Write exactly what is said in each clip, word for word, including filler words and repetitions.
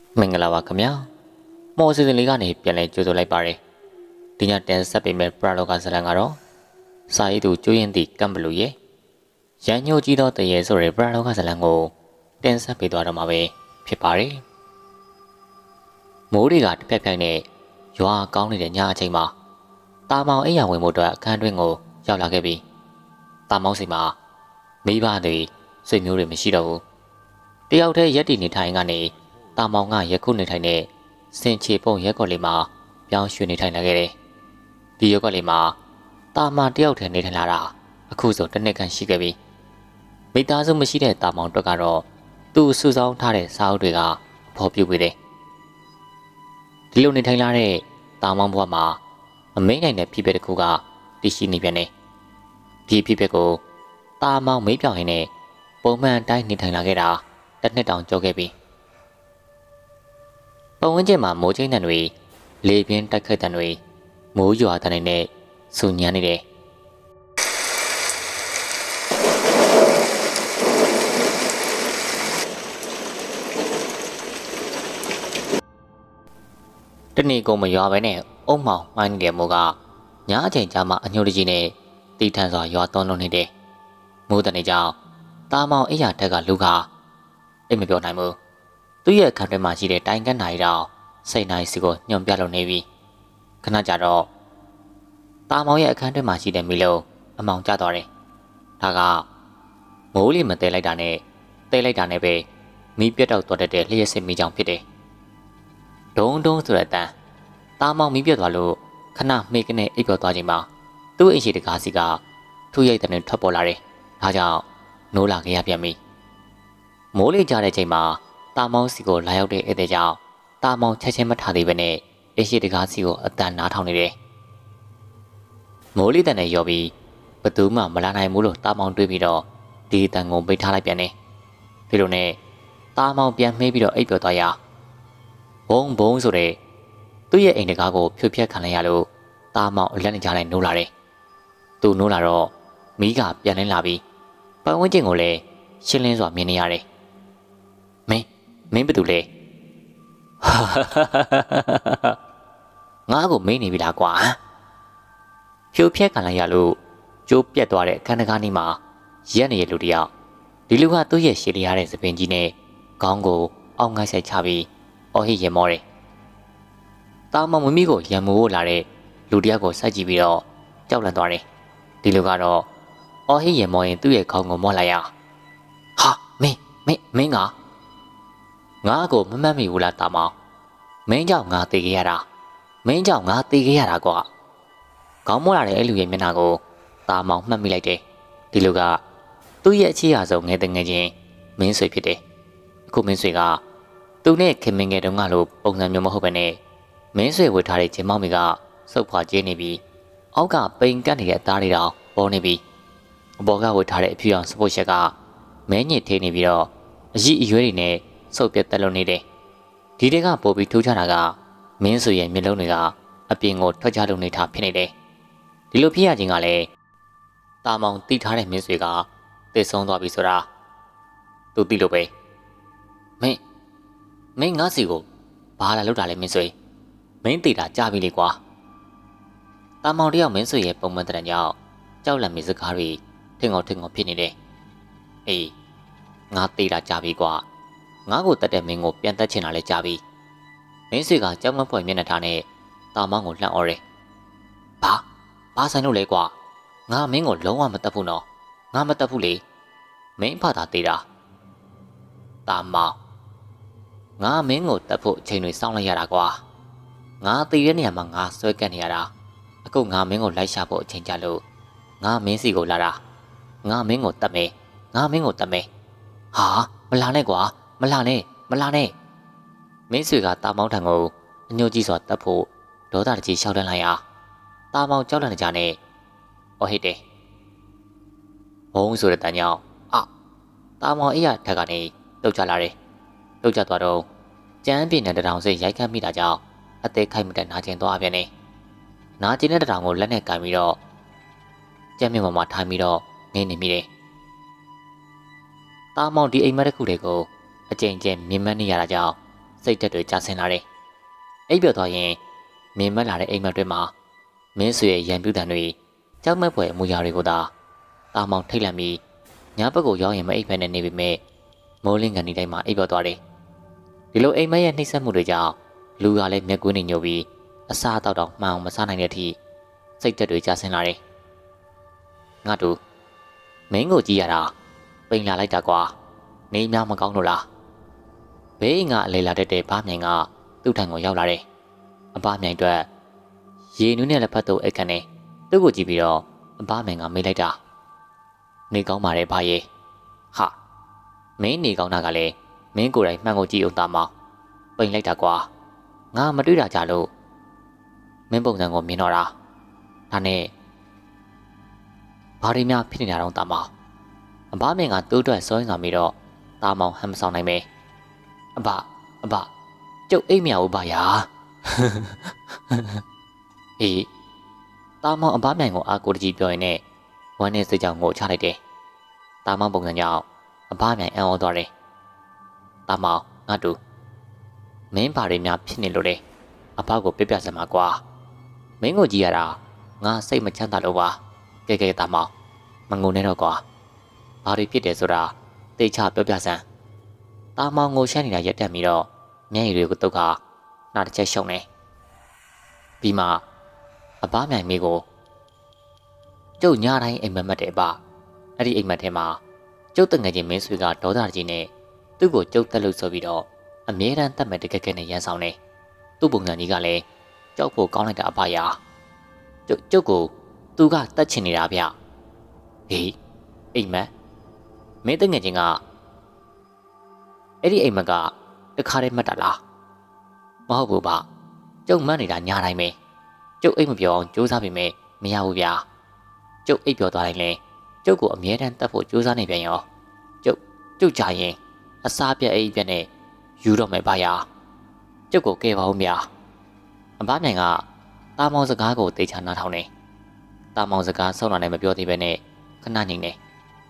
မင်္ဂလာပါခင်ဗျာမော်စီစဉ်လေးကနေပြန်လဲကြိုဆိုလိုက်ပါရယ်ဒီညတင်ဆက်ပေးမဲ့ပရလောကဇလံကတော့စာရေးသူကျွင်းသည့်ကမ်ဘလူရဲ့ရန်ညိုကြီးသောတရေဆိုတဲ့ပရလောကဇလံကိုတင်ဆက်ပေးသွားတော့မှာပဲဖြစ်ပါတယ်မိုးတွေကတစ်ဖက်ဖက်နဲ့ရွာကောင်းနေတဲ့ညအချိန်မှာတာမောင်အိယာဝင်မှုအတွက်အခန်းတွင်းကိုရောက်လာခဲ့ပြီးတာမောင်စီမှာမိဘတွေဆွေမျိုးတွေမရှိတော့ဘူးတယောက်တည်းရက်တည်နေထိုင်ကနေတာမောင်ကရက်ခုနေထိုင်တဲ့စင်ချေပုံရက်ကွက်လေးမှာပြောင်းရွှေ့နေထိုင်လာခဲ့တယ်။ဒီရက်ကွက်လေးမှာတာမောင်တယောက်တည်းနေထိုင်လာတာအခုဆိုတစ်နှစ်ခန့်ရှိခဲ့ပြီ။မိသားစုမရှိတဲ့တာမောင်တို့ကတော့သူ့စုဆောင်းထားတဲ့စာအုပ်တွေကအဖော်ပြပေးတယ်။ဒီလိုနေထိုင်လာတဲ့တာမောင်ဘဝမှာအမိန့်နိုင်တဲ့ဖြစ်ပျက်တစ်ခုကတည်ရှိနေပြန်တယ်။ဒီဖြစ်ပျက်ကိုတာမောင်မေးပြောင်းရင်းနဲ့ပုံမှန်တိုင်းနေထိုင်လာခဲ့တာတစ်နှစ်တောင်ကျော်ခဲ့ပြီ။ပတ်ဝန်းကျင်မှာမိုးချိန်းတန်တွေလေပြင်းတိုက်ခတ်တန်တွေမိုးရွာတန်တွေနဲ့ဆူညံနေတယ်တနေ့ကုန်မရွာပဲနဲ့အုံမောင်မှိုင်းနေတဲ့မိုးကညအချိန်ကြာမှအညိုတကြီးနဲ့တီထန်စွာရွာသွန်းလုံးနေတယ်မိုးတန်နေကြောင်တာမောင်အိယာထက်ကလူကအိမ်မပြောနိုင်ဘူးသူ့ရဲ့အခန်းထဲမှာရှိတဲ့တိုင်ကန်းနိုင်တော့စိတ်နိုင်စီကိုညွန်ပြလုပ်နေပြီခဏကြာတော့တာမောင်ရဲ့အခန်းထဲမှာရှိတဲ့မီးလုံးအမောင်ကျသွားတယ်ဒါကမိုးလေးမတဲလိုက်တာနဲ့တဲလိုက်တာနဲ့ပဲမီးပြတ်တော့သွားတဲ့လျှက်စစ်မီးကြောင်ဖြစ်တယ်ဒုံဒုံဆိုတဲ့အတန်တာမောင်မီးပြတ်သွားလို့ခဏမေ့ကနေအိပ်ပျော်သွားချိန်မှာသူ့အိမ်ရှိတကားစီကထူရိုက်တဲ့ထွက်ပေါ်လာတယ်ဒါကြောင့်နိုးလာခဲ့ရပြန်ပြီမိုးလေးကြတဲ့ချိန်မှာတာမောင်စီကိုလာရောက်တဲ့ဧည့်သည်ကြောင့်တာမောင်ချက်ချင်းမထားသေးပဲနဲ့အရှိတကားစီကိုအတန်နားထောင်နေတယ်။မိုးလေးတန်နဲ့ရော်ပြီးဘသူမှမလာနိုင်ဘူးလို့တာမောင်တွေးပြီးတော့ဒီတန်ကိုပိတ်ထားလိုက်ပြန်တယ်။ဒီလိုနဲ့တာမောင်ပြန်မှေးပြီးတော့အိပ်ပျော်သွားရဘုံဘုံဆိုတဲ့သူ့ရဲ့အိမ်တကားကိုဖြိုဖျက်ခံလိုက်ရလို့တာမောင်အလက်နဲ့ကြားလိုက်နိုးလာတယ်။သူနိုးလာတော့မီးကပြန်လင်းလာပြီးပတ်ဝန်းကျင်ကိုလည်းရှင်းလင်းစွာမြင်နေရတယ်။မင်းမင်းဘာတူလဲငါ့ကိုမင်းနေပြီလားကွာဖြိုဖျက်ခံလိုက်ရလို့ကျိုးပြက်သွားတဲ့အခန်းတကားနီးမှာရက်နေရလူတယောက်ဒီလူကသူ့ရဲ့ရှည်လျားတဲ့သပင်ကြီးနဲ့ခေါင်းကိုအောက်ငိုက်ဆိုင်ချပြီးအော်ဟစ်ရမောတယ်တာမောင်မမီကိုရံမိုးလာတဲ့လူတယောက်ကိုစိုက်ကြည့်ပြီးတော့ကြောက်လန့်သွားတယ်ဒီလူကတော့အော်ဟစ်ရမောရင်သူ့ရဲ့ခေါင်းကိုမော့လိုက်ရဟာမင်းမင်းမင်းကငါ့ကိုမမှတ်မိဘူးလားတာမောင်မင်းကြောင့်ငါသေခဲ့ရတာမင်းကြောင့်ငါသေခဲ့ရတာကွာခေါင်းမောလာတဲ့အဲ့လူရဲ့မျက်နှာကိုတာမောင်မှတ်မိလိုက်တယ်ဒီလူကသူ့ရဲ့အခြေအဆုံးငယ်တငယ်ချင်းမင်းဆွေဖြစ်တယ်အခုမင်းဆွေကသူနဲ့ခင်မင်ငယ်တုန်းကလိုပုံစံမျိုးမဟုတ်ဘဲနဲ့မင်းဆွေဝတ်ထားတဲ့ဂျင်မောင်မီကစုပ်ဖွာကျင်းနေပြီးအောက်ကပိန်ကတ်နေတဲ့အသားတွေတောင်ပေါ်နေပြီးအပေါ်ကဝတ်ထားတဲ့အဖြူရောင်စပုတ်ချက်ကမဲညစ်သေးနေပြီးတော့အရည်အရွယ်တွေနဲ့ဆုပ်ပြတ်တက်လုံနေတယ်ဒီတဲကပို့ပြီးထိုးချတာကမင်းဆွေရဲ့မျက်လုံးတွေကအပြင်ကိုထွက်ချလုံနေတာဖြစ်နေတယ်ဒီလိုဖြစ်ရခြင်းကလည်းတာမောင်တိထားတဲ့မင်းဆွေကသေဆုံးသွားပြီဆိုတာသူသိလို့ပဲမင်းမင်းငါစီကိုဘာလာလောက်တာလဲမင်းဆွေမင်းတိတာကြပြီလေကွာတာမောင်တယောက်မင်းဆွေရဲ့ပုံမှန်တရံကြောင့်ကြောက်လန့်မိစကားတွေထင်အောင်ထင်အောင်ဖြစ်နေတယ်အေးငါတိတာကြပြီကွာငါ့ကိုတတ်တဲ့မင်းကိုပြန်တက်ချင်တာလဲကြားပြီမင်းဆွေကကြောက်မဖွယ်မျက်နှာထားနဲ့တာမောင်ကိုလှန့်អော်တယ်ဘာဘာဆိုင်လို့လဲကွာငါမင်းကိုလုံးဝမတတ်ဘူးနော်ငါမတတ်ဘူးလေမင်းဖတာသေးတာတာမောင်ငါမင်းကိုတတ်ဖို့အချိန်တွေစောင့်လိုက်ရတာကွာငါတည်တဲ့နေရာမှာငါဆွဲကပ်နေရတာအခုငါမင်းကိုလိုက်ရှာဖို့အချိန်ကြလို့ငါမင်းစီကိုလာတာငါမင်းကိုတတ်မယ်ငါမင်းကိုတတ်မယ်ဟာမလာနဲ့ကွာမလာနဲ့မလာနဲ့မင်းဆွေကတာမောင်ထံကိုအညိုကြီးစွာတက်ဖို့ဒေါသတကြီးရှောက်တန်းလိုက်ရာတာမောင်ကြောက်လန့်နေကြနဲ့အော်ဟစ်တယ်ဘုံဆိုတဲ့တန်ကြောင်အာတာမောင်အိယာထက်ကနေတုတ်ချလာတယ်တုတ်ချသွားတော့ကြမ်းပြင်းတဲ့တထောင်စိတ်ရိုက်ခတ်မိတာကြောင့်အသေးခိုက်မတက်နာကျင်သွားပြန်နေနာကျင်တဲ့တထောင်ကိုလက်နဲ့ကင်ပြီးတော့ကြမ်းမြင့်ပေါ်မှာထိုင်ပြီးတော့ငိမ့်နေမိတယ်တာမောင်ဒီအိမ်မက်တစ်ခုတည်းကိုအကျဉ်းကျဉ်းမြင်မနေရတာကြောင့်စိတ်တက်တွေကျဆင်းလာတယ်အိပ်ပျော်သွားရင်မြင်မက်လာတဲ့အိမ်မက်တွေမှာမင်းဆွေရဲ့ရံပြူတန်တွေကြောက်မက်ဖွယ်အမူအရာတွေကိုသာတာမောင်ထိတ်လန့်ပြီးညဘက်ကိုရောက်ရင်မအိပ်ဖက်နဲ့နေပေမဲ့မိုးလင်းကန်ဒီတိုင်းမှာအိပ်ပျော်သွားတယ်ဒီလိုအိမ်မက်ရဲ့နှိမ့်ဆက်မှုတွေကြောင့်လူကလည်းမျက်ကွင်းနေညိုပြီးအစားအသောက်တော့မှန်အောင်မစားနိုင်တဲ့အထိစိတ်တက်တွေကျဆင်းလာတယ်ငါတို့မင်းကိုကြည့်ရတာပိန်လာလိုက်တာကွာနေများမကောင်းလို့လားဘေးကအလေလာတတ်တဲ့ဘားမြိုင်ကသူ့ထံကိုရောက်လာတယ်အဘားမြိုင်အတွက်ရေနူးနဲ့လက်ဖက်တို့အိတ်ကနေသူ့ကိုကြည့်ပြီးတော့အဘားမြိုင်ကမေးလိုက်တာနေကောင်းပါတယ်ဘာရဲ့ဟာမင်းနေကောင်းတာကလည်းမင်းကိုယ်တိုင်မှန်ကိုကြည့်အောင်သားမောင်ပိန်လိုက်တာကွာငါမတွေ့တာကြလို့မင်းပုံစံကိုမြင်တော့တာဒါနဲ့ဘာတွေများဖြစ်နေတာတော့သားမောင်အဘားမြိုင်ကသူ့အတွက်စောရင်ဆောင်ပြီးတော့သားမောင်ဟမ်မဆောင်နိုင်ပဲအဘအဘကျုပ်အိမ်မရဘူးဘာယာအေးတာမောင်အဘမြိုင်ကိုအာကိုတကြီးပြောရင်နဲ့ဝမ်းနဲ့စိတ်ကြောင့်ငိုချလိုက်တယ်တာမောင်ပုံစံကြောင့်အဘမြိုင်အံ့ဩသွားတယ်တာမောင်ငါတူမင်းဘာတွေများဖြစ်နေလို့လဲအဘကိုပြပြစမ်းပါကွာမင်းကိုကြည့်ရတာငါစိတ်မချမ်းသာလို့ပါကဲကဲတာမောင်မငုံနဲ့တော့ကွာဘာတွေဖြစ်တယ်ဆိုတာသိချပြောပြစမ်းတာမောင်ငိုရှမ်းနေတာရက်တက်ပြီးတော့မျက်ရည်တွေကိုတုတ်ခါနောက်တစ်ချက်ရှုံနေပြီးမှအဘမြိုင်မေးကိုကျုပ်ညတိုင်းအိမ်မက်မက်တဲ့အဘအဲ့ဒီအိမ်မက်ထဲမှာကျုပ်တငယ်ချင်းမင်းဆွေကဒေါသကြီးနဲ့သူ့ကိုကျုပ်တက်လို့ဆိုပြီးတော့အမြဲတမ်းတက်မဲ့တကက်ကက်နဲ့ရန်ဆောင်နေသူ့ပုံစံကြီးကလည်းကြောက်ဖို့ကောင်းလိုက်တာအဘရာကျုပ်ကျုပ်ကိုသူကတက်ချင်နေတာဗျဟေးအိမ်မက်မင်းတငယ်ချင်းကအဲ့ဒီအိမ်မက်ကတခါတည်းမှတ်တာလားမဟုတ်ဘူးဗျကျုပ်မှတ်နေတာညာတိုင်းပဲကျုပ်အိမ်မပြောအောင်ကြိုးစားပေမဲ့မရဘူးဗျာကျုပ်အိပ်ပြောသွားတိုင်းလဲကျုပ်ကိုအမြဲတမ်းတတ်ဖို့ကြိုးစားနေပြန်ရောကျုပ်ကျုပ်ကြရင်အစားပြက်အိပ်ပြက်နဲ့ယူတော့မယ်ဗျာကျုပ်ကိုကဲပါဦးဗျာအဘမြိုင်ကတာမောင်စကားကိုတေချာနားထောင်နေတာမောင်စကားဆုံးလာနဲ့မပြောသေးပဲနဲ့ခဏနေနေ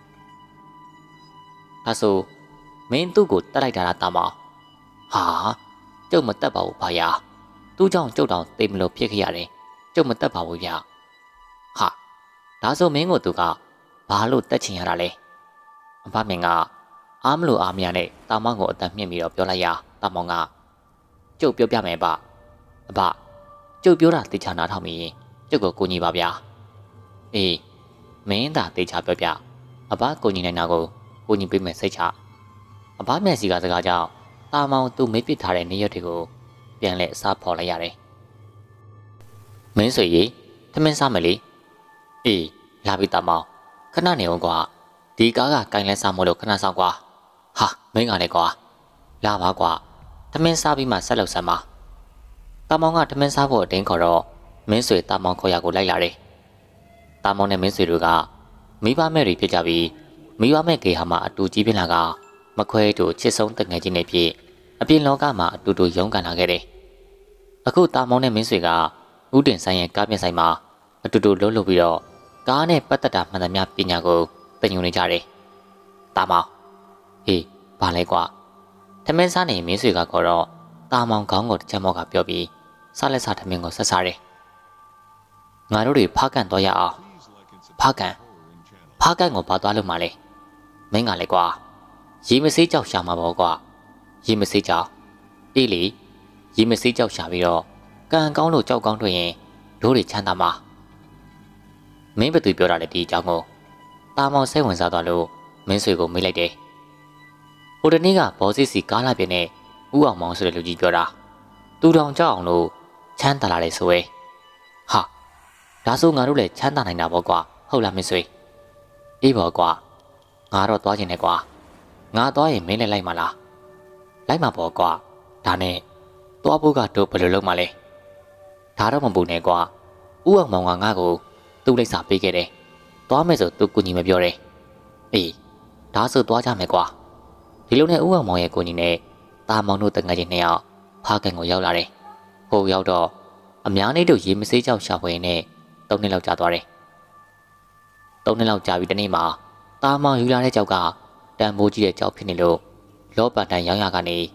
ဒါဆိုမင်းသူ့ကိုတက်လိုက်တာလားတာမောင်ဟာကျုပ်မတက်ပါဘူးဗျာသူ့ကြောင့်ကျုပ်တောင်သိမလို့ဖြစ်ခဲ့ရတယ်ကျုပ်မတက်ပါဘူးဗျာဟာဒါဆိုမင်းကိုသူကဘာလို့တက်ချင်ရတာလဲအဘမင်းကအားမလို့အားမရနဲ့တာမောင်ကိုအတန်မြင့်ပြီးတော့ပြောလိုက်ရတာမောင်ကကျုပ်ပြောပြမယ်ဗျအဘကျုပ်ပြောတာတေချာနားထောင်ပြီးရင်ကျုပ်ကိုကိုညီပါဗျာအေးမင်းသာတေချာပြောပြအဘကိုညီနိုင်တာကိုကိုညီပေးမယ်စိတ်ချအဘမျက်စီကစကားကြောင့်တာမောင်သူ့မေးပစ်ထားတဲ့နေရက်တွေကိုပြန်လဲအစားဖော်လိုက်ရတယ်မင်းဆွေကြီးထမင်းစားမယ်လေအေးလာပြီတာမောင်ခဏနေအောင်ကွာဒီကားကကင်လဲစားမလို့ခဏဆောင်ကွာဟာမင်းကလည်းကွာလာပါကွာထမင်းစားပြီးမှဆက်လုပ်စမ်းပါတာမောင်ကထမင်းစားဖို့အတင်းခေါ်တော့မင်းဆွေတာမောင်ခေါ်ရကိုလိုက်လာတယ်တာမောင်နဲ့မင်းဆွေတို့ကမိဘမဲ့တွေဖြစ်ကြပြီးမိဘမဲ့ကေဟာမှာအတူကြီးပြင်းလာကမခွဲတို့ချစ်ဆုံးတငယ်ချင်းတွေဖြစ်အပြင်လောကမှာအတူတူရုန်းကန်လာခဲ့တယ်အခုတာမောင်နဲ့မင်းဆွေကဥတင်ဆိုင်ရဲ့ကားမျက်ဆိုင်မှာအတူတူလှုပ်လှုပ်ပြီးတော့ကားနဲ့ပတ်သက်တာမှန်သမျှပညာကိုသင်ယူနေကြတယ်တာမောင်ဟေးဘာလဲကွာထမင်းစားနေမင်းဆွေကခေါ်တော့တာမောင်ခေါင်းကိုတစ်ချက်မော့ကပြောပြီးစားလက်စားထမင်းကိုဆက်စားတယ်ငါတို့တွေဖားကန်တော့ရအောင်ဖားကန်ဖားကန်ကိုဘာသွားလို့မှလဲမင်းကလည်းကွာရေမစေးကြောက်ရှာမှာပေါ့ကွာရေမစေးကြောက်အေးလေရေမစေးကြောက်ရှာပြီးတော့ကံကောင်းလို့ကြောက်ကောင်းတွေ့ရင်တို့တွေချမ်းသာမှာမင်းဘယ်သူပြောတာလဲဒီအကြောင်းကိုတာမောင်စိတ်ဝင်စားသွားလို့မင်းဆွေကိုမေးလိုက်တယ်ဟိုတနေ့ကဘောစစ်စီကားလာပြင်းနဲ့ဥအောင်မောင်ဆိုတဲ့လူကြီးပြောတာသူတောင်ကြောက်အောင်လို့ချမ်းသာလာတယ်ဆိုရဲဟာဒါဆိုငါတို့လည်းချမ်းသာနိုင်တာပေါ့ကွာဟုတ်လားမင်းဆွေအေးပေါ့ကွာငါတော့သွားခြင်းနဲ့ကွာငါသွားရင်မင်းလည်းလိုက်မလားလိုက်မှာပေါ့ကွာဒါနဲ့သွားဖို့ကတို့ဘယ်လိုလုပ်မှလဲဒါတော့မပူနဲ့ကွာဥအောင်မောင်ကငါ့ကိုသူ့လိပ်စာပေးခဲ့တယ်သွားမယ်ဆိုသူကူညီမပြောတယ်အေးဒါဆိုသွားကြမယ်ကွာဒီလိုနဲ့ဥအောင်မောင်ရဲ့ကိုညီနဲ့တာမောင်တို့တငယ်ချင်းနှစ်ယောက်ဖားကန်ကိုရောက်လာတယ်ဟိုရောက်တော့အများနဲ့တို့ရေမစေးကြောက်ရှာဖွေနဲ့သုံးနှစ်လောက်ကြာသွားတယ်သုံးနှစ်လောက်ကြာပြီတနေ့မှာတာမောင်ယူလာတဲ့ကြောက်ကတန်မိုးကြီးတဲ့ကြောက်ဖြစ်နေလို့လောပန်တန်ရောင်းရကနေ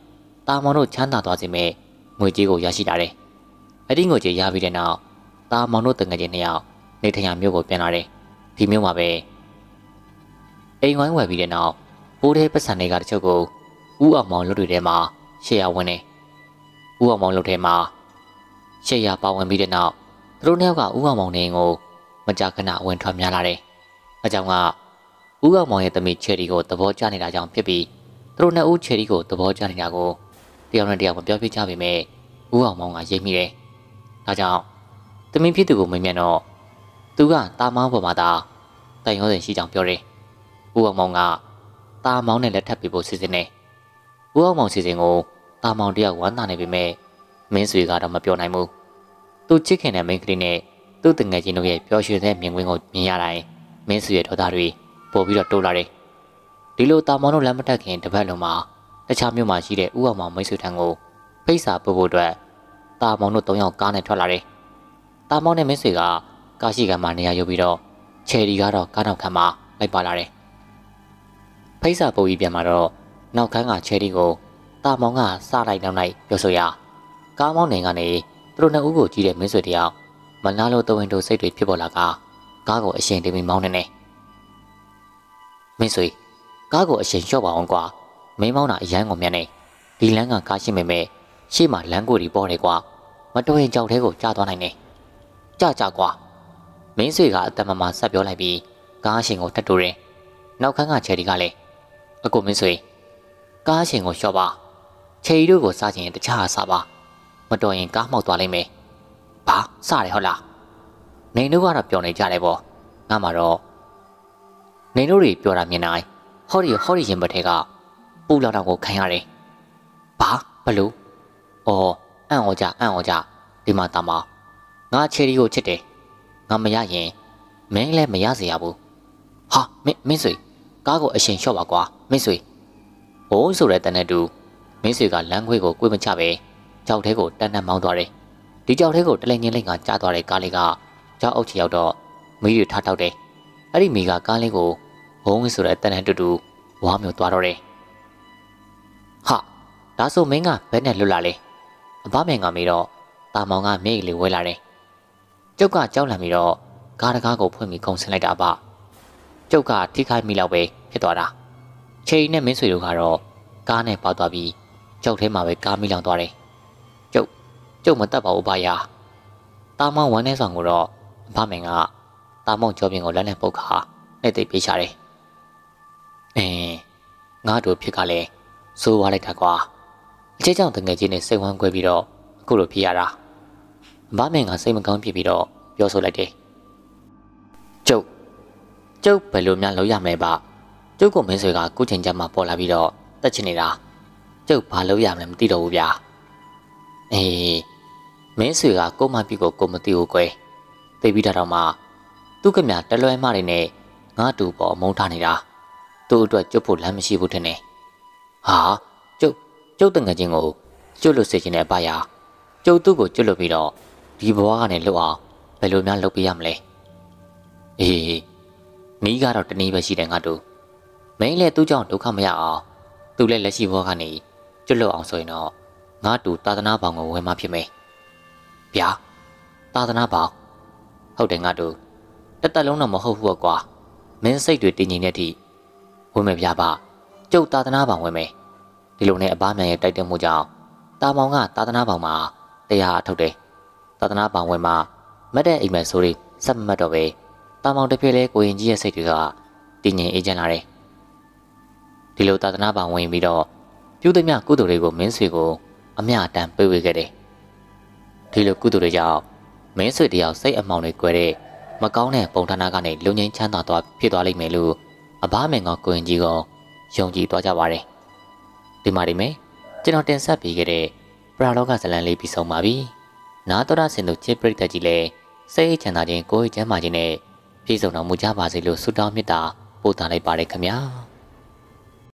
တာမောင်တို့ချမ်းသာသွားစေမဲ့ငွေကြေးကိုရရှိလာတယ်။အဲ့ဒီငွေကြေးရပြီးတဲ့နောက်တာမောင်တို့တငယ်ချင်းနှစ်ယောက်နေထိုင်ရာမြို့ကိုပြန်လာတယ်။ဒီမြို့မှာပဲအိမ်ဝိုင်းဝယ်ပြီးတဲ့နောက်ပိုးတဲ့ပတ်စံတွေကတချို့ကိုဦးအောင်မောင်လုပ်တွေထဲမှာရှေ့ရဝင်တယ်။ဦးအောင်မောင်လုပ်ထဲမှာရှေ့ရပါဝင်ပြီးတဲ့နောက်သူတို့နှစ်ယောက်ကဦးအောင်မောင်နေကိုမကြာခဏဝင်ထွက်များလာတယ်။အကြောင်းကဦးအောင်မောင်ရဲ့သမီးချယ်ရီကိုသဘောကျနေတာကြောင့်ဖြစ်ပြီးသူတို့နှစ်ဦးချယ်ရီကိုသဘောကျနေတာကိုတယောက်နဲ့တယောက်မပြောပြကြပေမဲ့ဦးအောင်မောင်ကရိပ်မိတယ်။ဒါကြောင့်သမီးဖြစ်သူကိုမေးမြန်းတော့သူကတာမောင်ပေါ်မှာသာတိုင်ရောစင်ရှိကြောင်ပြောတယ်။ဦးအောင်မောင်ကတာမောင်နဲ့လက်ထပ်ပေးဖို့စီစဉ်နေ။ဦးအောင်မောင်စီစဉ်ကိုတာမောင်တယောက်ဝမ်းသာနေပေမဲ့မင်းဆွေကတော့မပြောနိုင်ဘူး။သူချစ်ခင်တဲ့မိန်းကလေးနဲ့သူ့တငယ်ချင်းတို့ရဲ့ပျော်ရွှင်တဲ့မြင်ကွင်းကိုမြင်ရတိုင်းမင်းဆွေရဲ့ဒေါသတွေပို့ပြီးတော့တိုးလာတယ်။ဒီလိုတာမောင်တို့လမ်းမတက်ခင်တပတ်လုံးမှာတခြားမြို့မှာရှိတဲ့ဦးအောင်မောင်မိတ်ဆွေထံကိုဖိတ်စာပို့ဖို့အတွက်တာမောင်တို့၃ယောက်ကားနဲ့ထွက်လာတယ်။တာမောင်နဲ့မင်းဆွေကကားရှိကမှာနေရာယူပြီးတော့ချယ်ရီကတော့ကားနောက်ခန်းမှာလိုက်ပါလာတယ်။ဖိတ်စာပို့ပြီးပြန်มาတော့နောက်ခန်းကချယ်ရီကိုတာမောင်ကစလိုက်နောက်လိုက်ပြောဆိုရာကားမောင်းနေကနေသူတို့နှစ်ဦးကိုကြည့်တဲ့မင်းဆွေတယောက်မနာလို့တဝင်းတို့စိတ်တွေဖြစ်ပေါ်လာကကားကိုအရှင်တင်ပြီးမောင်းနေတယ်။မင်းဆွေကားကိုအရှင်လျှော့ပါအောင်ကွာမင်းမောင်းတာအရန်ကုန်မြတ်နေဒီလမ်းကကားရှိမိမဲ့ရှေ့မှာလမ်းကိုဒီပေါ်တယ်ကွာမတော်ရင်ကြောက်သေးကိုကြားသွားနိုင်တယ်။ကြကြကွာမင်းဆွေကအတမမဆက်ပြောလိုက်ပြီးကားအရှင်ကိုထပ်တိုးတယ်။နောက်ခန်းကချယ်ရီကလည်းအကိုမင်းဆွေကားအရှင်ကိုလျှော့ပါချယ်ရီတို့ကိုစားချင်တခြားစားပါမတော်ရင်ကားမှောက်သွားလိမ့်မယ်။ဘာစတယ်ဟုတ်လားနေတို့ကတော့ပြောနေကြတယ်ပေါ့ငါမှတော့နေတို့တွေပြောတာမြင်နိုင်ဟောဒီဟောဒီရင်ဘတ်ထဲကပူလောင်တောင်ကိုခံရတယ်။ဘာဘလို့အော်အံ့ဩကြအံ့ဩကြဒီမှာတမငါချယ်ရီကိုချစ်တယ်ငါမရရင်မင်းလည်းမရစေရဘူးဟာမင်းမင်းဆွေကားကိုအရှင်လျှော့ပါကွာမင်းဆွေဘိုးဆိုတဲ့တန်တဲ့တူမင်းဆွေကလမ်းခွေးကိုကိုယ်မချပဲကြောက်ထဲကိုတန်းတန်းမောင်းသွားတယ်ဒီကြောက်ထဲကိုတလိန်ချင်းလိန်ကကြားသွားတဲ့ကားလေးကကြောက်အုပ်ချီရောက်တော့မီးတွေထားထောက်တယ်အဲ့ဒီမီးကကားလေးကိုဘုံဆိုတဲ့တန်တဲ့တူတူဝါမျိုးသွားတော့တယ်ဟာဒါဆိုမင်းကဘယ်နဲ့လွတ်လာလဲအဘမင်းကမေးတော့တာမောင်ကမျက်ရည်လေးဝဲလာတယ်ကျုပ်ကကြောက်လန့်ပြီးတော့ကားတကားကိုဖွင့်ပြီးခုန်ဆင်းလိုက်တာအဘကျုပ်ကထိခိုက်မိလောက်ပဲဖြစ်သွားတာချိန်နဲ့မင်းဆွေတို့ကတော့ကားနဲ့ပေါက်သွားပြီးကျုပ်ထဲမှာပဲကားမိလောင်သွားတယ်ကျုပ်ကျုပ်မတတ်ပါဘူးဘာယာတာမောင်ဝမ်းနေဆောင်ကိုတော့အဘမင်းကတာမောင်ကြောပြင်ကိုလက်နဲ့ပုတ်ခါနဲ့သိပ်ပြေးချတယ်အင်းငါတို့ဖြစ်ကလည်းစိုးသွားလိုက်တာကွာအချက်ကြောင့်တငယ်ချင်းနဲ့စိတ်ဝမ်းကွဲပြီးတော့အခုလိုဖြစ်ရတာအဘမင်းကစိတ်မကောင်းဖြစ်ပြီးတော့ပြောဆိုလိုက်တယ်ကျုပ်ကျုပ်ဘယ်လိုများလုပ်ရမလဲဗျကျုပ်ကမင်းဆွေကကုချိန်ကြမှာပေါ်လာပြီးတော့တက်ချင်နေတာကျုပ်ဘာလုပ်ရမလဲမသိတော့ဘူးဗျာအေးမင်းဆွေကကိုမပြူကိုကိုမသိဘူးကွယ်သိပြီးတော့မှသူ့ကမြတလွဲမတွေနဲ့ငါတူပေါ်မုန်းထားနေတာသူ့အတွက်ကျုပ်ဖို့လမ်းမရှိဘူးထင်တယ်ဟာကျုပ်ကျုပ်တငယ်ချင်းကိုကျွတ်လွတ်စေချင်တဲ့အပါယာကျုပ်သူ့ကိုကျွတ်လွတ်ပြီးတော့ဒီဘဝကနေလွတ်အောင်ဘယ်လိုများလုပ်ပေးရမလဲအေးနီးကတော့တနည်းပဲရှိတယ်ငါတို့မင်းလည်းသူ့ကြောင့်ဒုက္ခမရအောင်သူလည်းလက်ရှိဘဝကနေကျွတ်လွတ်အောင်ဆိုရင်တော့ငါတူသာသနာပေါင်းကိုဝင်မှဖြစ်မယ်ဗျာသာသနာပေါင်းဟုတ်တယ်ငါတို့တက်တက်လုံးတော့မဟုတ်ဘူးကွာမင်းစိတ်တွေတည်ငြိမ်တဲ့အထိဝင်မယ်ဗျာပါကျုပ်သာသနာပေါင်းဝင်မယ်ဒီလိုနဲ့အပားမြန်ရဲ့တိုက်တက်မှုကြောင့်တာမောင်ကသာသနာပေါင်းမှာတရားထုတ်တယ်သာသနာပေါင်းဝင်မှာမတ်တဲ့အိမ်မက်ဆိုးတွေစက်မတ်တော့ပဲတာမောင်တစ်ပြေလဲကိုရင်ကြီးရဲ့စိတ်တွေကတည်ငြိမ်အေးချမ်းလာတယ်ဒီလိုသာသနာပေါင်းဝင်ပြီးတော့ပြုသမျှကုသိုလ်တွေကိုမင်းဆွေကိုအမျှအတန်းပေးဝေခဲ့တယ်ဒီလိုကုသိုလ်တွေကြောင့်မင်းဆွေတယောက်စိတ်အမှောင်တွေကွဲတဲ့မကောင်းတဲ့ပုံထနာကနေလုံငင်းချမ်းသာသွားဖြစ်သွားလိမ့်မယ်လို့အဘမင်ကကိုရင်ကြီးကယုံကြည်သွားကြပါတယ်ဒီမှာဒီမယ်ကျွန်တော်တင်ဆက်ပေးခဲ့တဲ့ပရာလောကဇလံလေးပြီးဆုံးပါပြီနာတော်ရဆင်သူချစ်ပရိသတ်ကြီးလည်းစိတ်ချမ်းသာခြင်းကိုယ်ချမ်းသာခြင်းနဲ့ပြည့်စုံတော်မူကြပါစေလို့ဆုတောင်းမေတ္တာပို့သလိုက်ပါတယ်ခင်ဗျာ